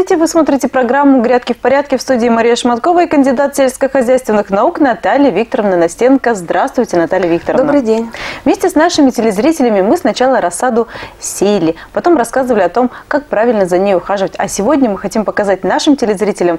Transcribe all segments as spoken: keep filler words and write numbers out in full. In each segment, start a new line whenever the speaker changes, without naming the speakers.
Здравствуйте! Вы смотрите программу «Грядки в порядке», в студии Мария Шматкова и кандидат сельскохозяйственных наук Наталья Викторовна Настенко. Здравствуйте, Наталья Викторовна.
Добрый день.
Вместе с нашими телезрителями мы сначала рассаду сеяли, потом рассказывали о том, как правильно за ней ухаживать. А сегодня мы хотим показать нашим телезрителям,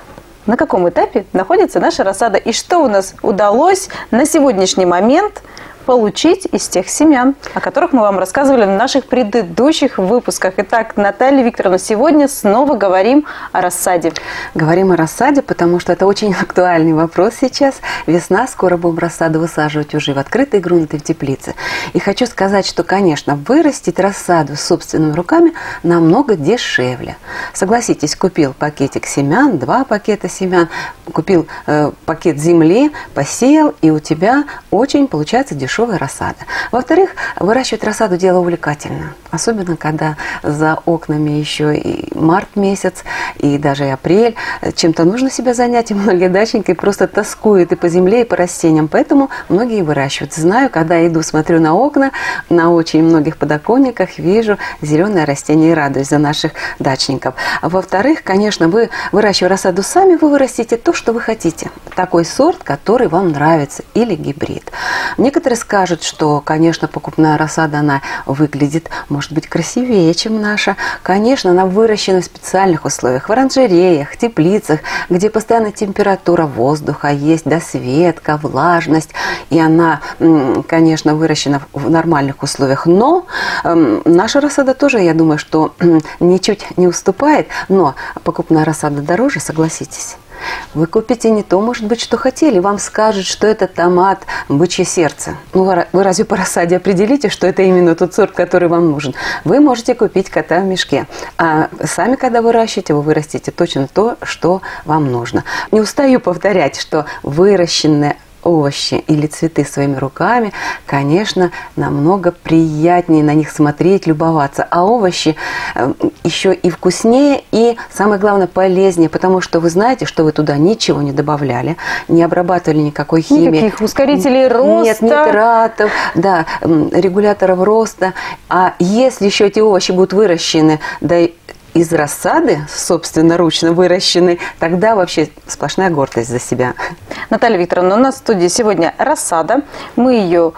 на каком этапе находится наша рассада и что у нас удалось на сегодняшний момент получить из тех семян, о которых мы вам рассказывали в наших предыдущих выпусках. Итак, Наталья Викторовна, сегодня снова говорим о рассаде.
Говорим о рассаде, потому что это очень актуальный вопрос сейчас. Весна, скоро будем рассаду высаживать уже в открытый грунт и в теплице. И хочу сказать, что, конечно, вырастить рассаду собственными руками намного дешевле. Согласитесь, купил пакетик семян, два пакета семян, купил э, пакет земли, посеял, и у тебя очень получается дешевле. Дешевая рассада. Во-вторых, выращивать рассаду дело увлекательно. Особенно, когда за окнами еще и март месяц, и даже и апрель. Чем-то нужно себя занять, и многие дачники просто тоскуют и по земле, и по растениям. Поэтому многие выращивают. Знаю, когда иду, смотрю на окна, на очень многих подоконниках вижу зеленое растение и радуюсь за наших дачников. А во-вторых, конечно, вы, выращивая рассаду сами, вы вырастите то, что вы хотите. Такой сорт, который вам нравится, или гибрид. Некоторые скажут, что, конечно, покупная рассада, она выглядит, может быть, красивее, чем наша. Конечно, она выращена в специальных условиях, в оранжереях, теплицах, где постоянная температура воздуха есть, досветка, влажность. И она, конечно, выращена в нормальных условиях. Но э, наша рассада тоже, я думаю, что э, ничуть не уступает. Но покупная рассада дороже, согласитесь. Вы купите не то, может быть, что хотели. Вам скажут, что это томат бычье сердце. Ну, вы разве по рассаде определите, что это именно тот сорт, который вам нужен? Вы можете купить кота в мешке. А сами, когда выращиваете, вы вырастите точно то, что вам нужно. Не устаю повторять, что выращенные овощи или цветы своими руками, конечно, намного приятнее на них смотреть, любоваться. А овощи э, еще и вкуснее, и, самое главное, полезнее, потому что вы знаете, что вы туда ничего не добавляли, не обрабатывали никакой химии.
Никаких ускорителей роста.
Нет, нитратов, да, регуляторов роста. А если еще эти овощи будут выращены, да и из рассады, собственноручно выращенной, тогда вообще сплошная гордость за себя.
Наталья Викторовна, у нас в студии сегодня рассада. Мы ее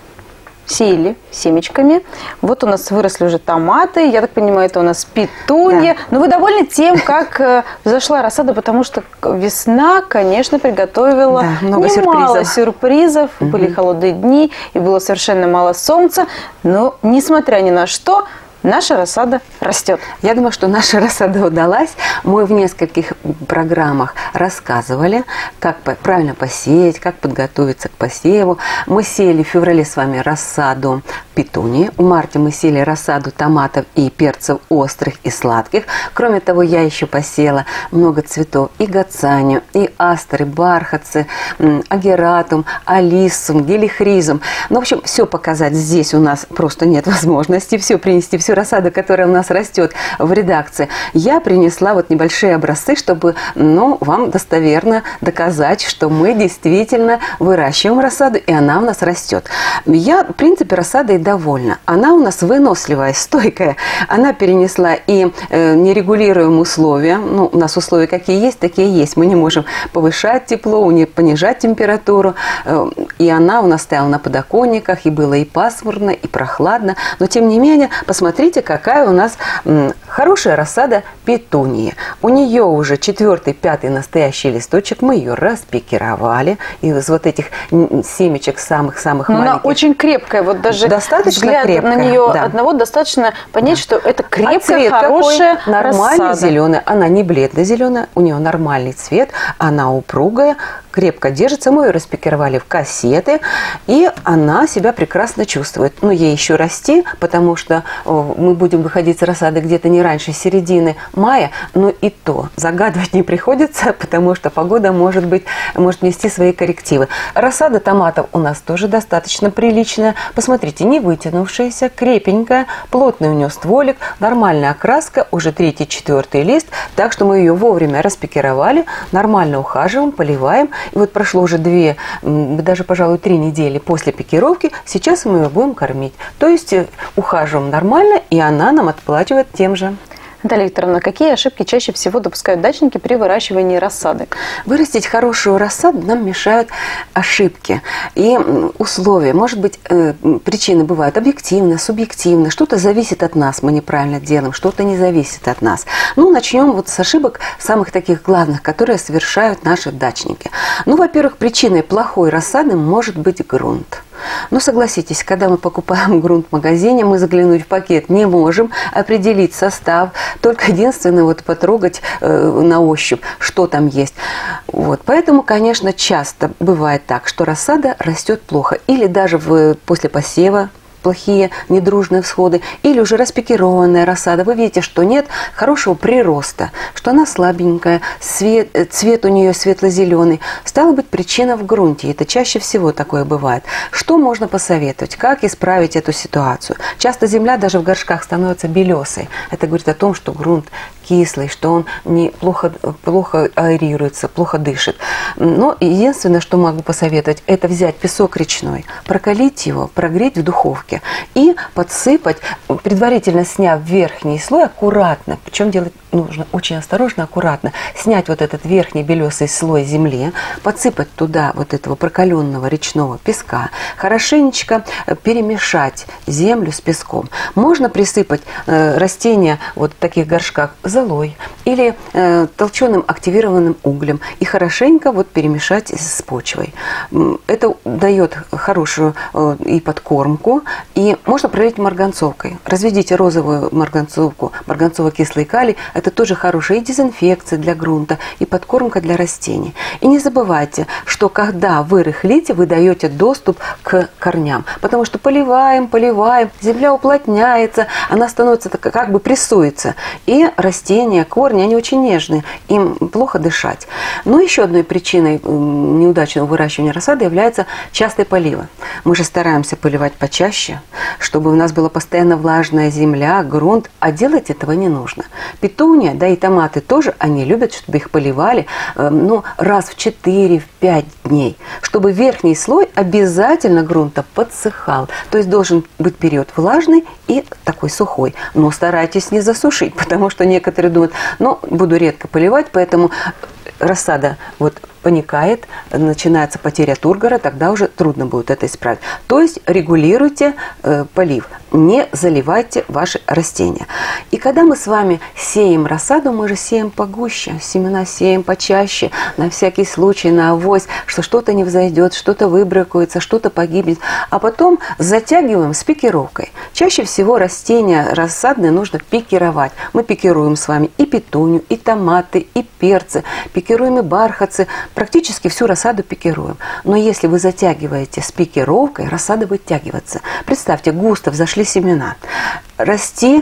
сеяли семечками. Вот у нас выросли уже томаты. Я так понимаю, это у нас петунья. Да. Но вы довольны тем, как взошла рассада, потому что весна, конечно, приготовила да, много немало сюрпризов. сюрпризов. Угу. Были холодные дни, и было совершенно мало солнца. Но, несмотря ни на что, наша рассада растет.
Я думаю, что наша рассада удалась. Мы в нескольких программах рассказывали, как правильно посеять, как подготовиться к посеву. Мы сеяли в феврале с вами рассаду петунии. В марте мы сеяли рассаду томатов и перцев острых и сладких. Кроме того, я еще посеяла много цветов. И гацанию, и астры, бархатцы, агератум, алисум, гелихризум. Ну, в общем, все показать здесь у нас просто нет возможности. Все принести, всю рассаду, которая у нас растет в редакции. Я принесла вот небольшие образцы, чтобы, ну, вам достоверно доказать, что мы действительно выращиваем рассаду, и она у нас растет. Я, в принципе, рассадой довольна. Она у нас выносливая, стойкая. Она перенесла и э, нерегулируемые условия. Ну, у нас условия какие есть, такие есть. Мы не можем повышать тепло, не понижать температуру. Э, и она у нас стояла на подоконниках, и было и пасмурно, и прохладно. Но, тем не менее, посмотрите, какая у нас м, хорошая рассада петунии. У нее уже четвертый, пятый настоящий листочек. Мы ее распикировали. И из вот этих семечек самых-самых маленьких.
Она очень крепкая. Вот даже
достаточно
взгляд
крепкая,
на нее
да.
одного достаточно понять, да. что это крепкая,
а цвет
хорошая
нормальный
рассада.
Зеленый. Она не бледно-зеленая, у нее нормальный цвет, она упругая, крепко держится. Мы ее распикировали в кассеты, и она себя прекрасно чувствует. Но ей еще расти, потому что о, мы будем выходить с рассады где-то не раньше середины мая, но и то загадывать не приходится, потому что погода может быть, может нести свои коррективы. Рассада томатов у нас тоже достаточно приличная. Посмотрите, не вытянувшаяся, крепенькая, плотный у нее стволик, нормальная окраска, уже третий, четвертый лист, так что мы ее вовремя распикировали, нормально ухаживаем, поливаем. И вот прошло уже две, даже, пожалуй, три недели после пикировки, сейчас мы ее будем кормить. То есть ухаживаем нормально, и она нам отплачивает тем же.
Наталья Викторовна, какие ошибки чаще всего допускают дачники при выращивании рассады?
Вырастить хорошую рассаду нам мешают ошибки и условия. Может быть, причины бывают объективно, субъективно. Что-то зависит от нас, мы неправильно делаем, что-то не зависит от нас. Ну, начнем вот с ошибок самых таких главных, которые совершают наши дачники. Ну, во-первых, причиной плохой рассады может быть грунт. Ну, согласитесь, когда мы покупаем грунт в магазине, мы заглянуть в пакет не можем, определить состав, только единственное вот потрогать э, на ощупь, что там есть. Вот. Поэтому, конечно, часто бывает так, что рассада растет плохо, или даже в, после посева плохие недружные всходы, или уже распикированная рассада. Вы видите, что нет хорошего прироста, что она слабенькая, цвет, цвет у нее светло-зеленый. Стала быть, причина в грунте. Это чаще всего такое бывает. Что можно посоветовать? Как исправить эту ситуацию? Часто земля даже в горшках становится белесой. Это говорит о том, что грунт кислый, что он не, плохо, плохо аэрируется, плохо дышит. Но единственное, что могу посоветовать, это взять песок речной, прокалить его, прогреть в духовке и подсыпать, предварительно сняв верхний слой аккуратно, причем делать нужно очень осторожно, аккуратно, снять вот этот верхний белесый слой земли, подсыпать туда вот этого прокаленного речного песка, хорошенечко перемешать землю с песком. Можно присыпать э, растения вот в таких горшках золой или э, толченым активированным углем и хорошенько вот перемешать с почвой. Это дает хорошую э, и подкормку, и можно пролить марганцовкой. Разведите розовую марганцовку, марганцово-кислый калий, это тоже хорошая и дезинфекция для грунта, и подкормка для растений. И не забывайте, что когда вы рыхлите, вы даете доступ к корням, потому что поливаем, поливаем, земля уплотняется, она становится как бы прессуется, и растения, корни, они очень нежные, им плохо дышать. Но еще одной причиной неудачного выращивания рассады является частые поливы. Мы же стараемся поливать почаще, чтобы у нас была постоянно влажная земля, грунт, а делать этого не нужно. Петуния, да и томаты тоже, они любят, чтобы их поливали э, ну, раз в четыре-пять дней, чтобы верхний слой обязательно грунта подсыхал. То есть должен быть период влажный и такой сухой. Но старайтесь не засушить, потому что некоторые думают, ну, буду редко поливать, поэтому рассада вот паникает, начинается потеря тургора, тогда уже трудно будет это исправить. То есть регулируйте э, полив, не заливайте ваши растения. И когда мы с вами сеем рассаду, мы же сеем погуще, семена сеем почаще, на всякий случай, на авось, что что-то не взойдет, что-то выбракуется, что-то погибнет, а потом затягиваем с пикировкой. Чаще всего растения рассадные нужно пикировать. Мы пикируем с вами и петунью, и томаты, и перцы, пикируем и бархатцы, практически всю рассаду пикируем. Но если вы затягиваете с пикировкой, рассада будет втягиваться. Представьте, густо взошли семена. Расти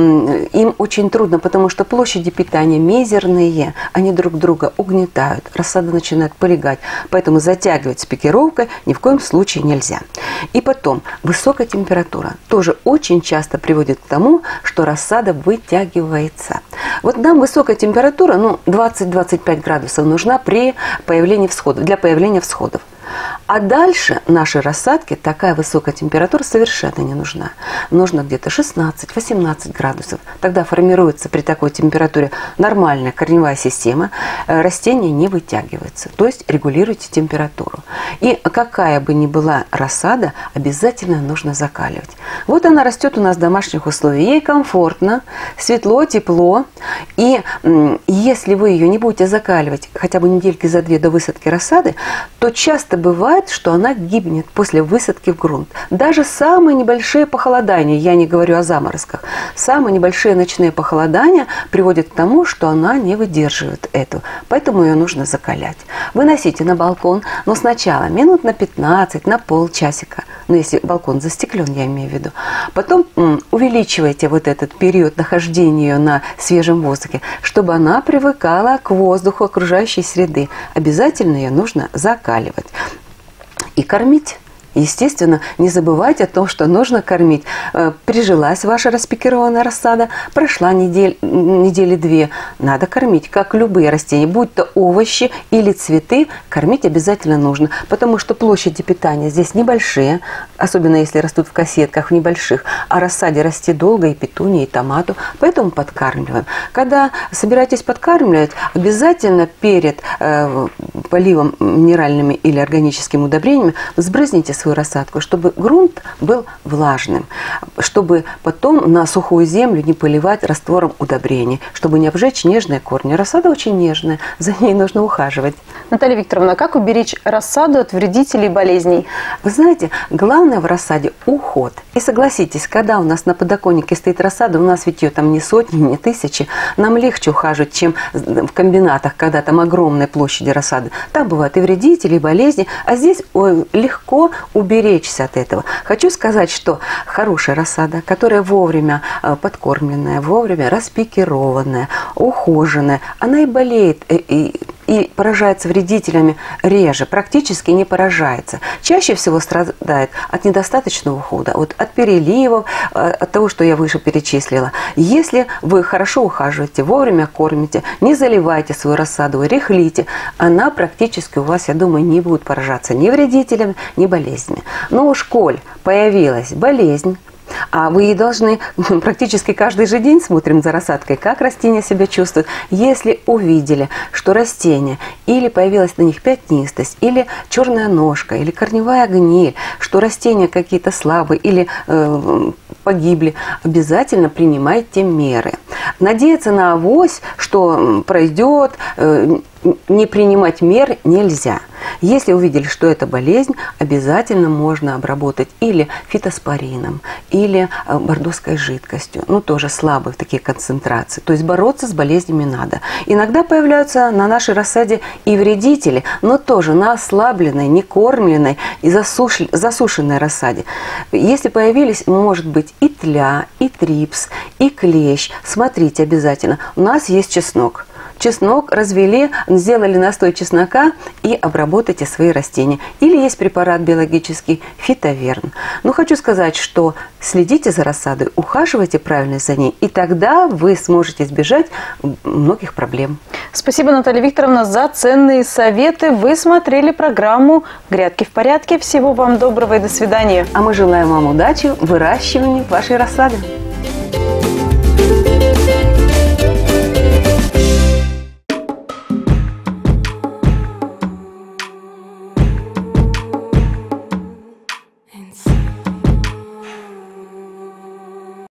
им очень трудно, потому что площади питания мизерные, они друг друга угнетают, рассада начинает полегать, поэтому затягивать с пикировкой ни в коем случае нельзя. И потом, высокая температура тоже очень часто приводит к тому, что рассада вытягивается. Вот нам высокая температура, ну, двадцать-двадцать пять градусов нужна при появлении всходов, для появления всходов. А дальше нашей рассадке такая высокая температура совершенно не нужна. Нужно где-то шестнадцать-восемнадцать градусов. Тогда формируется при такой температуре нормальная корневая система, растение не вытягивается. То есть регулируйте температуру. И какая бы ни была рассада, обязательно нужно закаливать. Вот она растет у нас в домашних условиях. Ей комфортно, светло, тепло. И если вы ее не будете закаливать хотя бы недельки за две до высадки рассады, то часто бывает, что она гибнет после высадки в грунт. Даже самые небольшие похолодания, я не говорю о заморозках, самые небольшие ночные похолодания приводят к тому, что она не выдерживает эту. Поэтому ее нужно закалять. Выносите на балкон, но сначала минут на пятнадцать, на полчасика. Ну, если балкон застеклен, я имею в виду. Потом м, увеличивайте вот этот период нахождения ее на свежем воздухе, чтобы она привыкала к воздуху окружающей среды. Обязательно ее нужно закаливать. И кормить Естественно, не забывайте о том, что нужно кормить. Прижилась ваша распикированная рассада, прошла недель, недели две, надо кормить, как любые растения, будь то овощи или цветы, кормить обязательно нужно, потому что площади питания здесь небольшие, особенно если растут в кассетках, в небольших, а рассаде расти долго и петунии, и томату, поэтому подкармливаем. Когда собираетесь подкармливать, обязательно перед э, поливом минеральными или органическими удобрениями сбрызните свою рассадку, чтобы грунт был влажным, чтобы потом на сухую землю не поливать раствором удобрений, чтобы не обжечь нежные корни. Рассада очень нежная, за ней нужно ухаживать.
Наталья Викторовна, как уберечь рассаду от вредителей и болезней?
Вы знаете, главное в рассаде – уход. И согласитесь, когда у нас на подоконнике стоит рассада, у нас ведь ее там не сотни, не тысячи, нам легче ухаживать, чем в комбинатах, когда там огромные площади рассады. Там бывают и вредители, и болезни, а здесь ой, легко уберечься от этого. Хочу сказать, что хорошая рассада, которая вовремя подкормленная, вовремя распикированная, ухоженная, она и болеет, и, и поражается вредителями реже, практически не поражается. Чаще всего страдает от недостаточного ухода, вот от переливов, от того, что я выше перечислила. Если вы хорошо ухаживаете, вовремя кормите, не заливайте свою рассаду, рыхлите, она практически у вас, я думаю, не будет поражаться ни вредителями, ни болезнями. Но уж коль появилась болезнь, а вы должны практически каждый же день смотрим за рассадкой, как растения себя чувствуют. Если увидели, что растение или появилась на них пятнистость, или черная ножка, или корневая гниль, что растения какие-то слабые или э, погибли, обязательно принимайте меры. Надеяться на авось, что пройдет, э, не принимать мер нельзя. Если увидели, что это болезнь, обязательно можно обработать или фитоспорином, или бордоской жидкостью, ну тоже слабые такие концентрации. То есть бороться с болезнями надо. Иногда появляются на нашей рассаде и вредители, но тоже на ослабленной, некормленной и засуш... засушенной рассаде. Если появились, может быть и тля, и трипс, и клещ, смотрите обязательно. У нас есть чеснок. Чеснок развели, сделали настой чеснока и обработайте свои растения. Или есть препарат биологический фитоверн. Но хочу сказать, что следите за рассадой, ухаживайте правильно за ней, и тогда вы сможете избежать многих проблем.
Спасибо, Наталья Викторовна, за ценные советы. Вы смотрели программу «Грядки в порядке». Всего вам доброго и до свидания.
А мы желаем вам удачи в выращивании вашей рассады.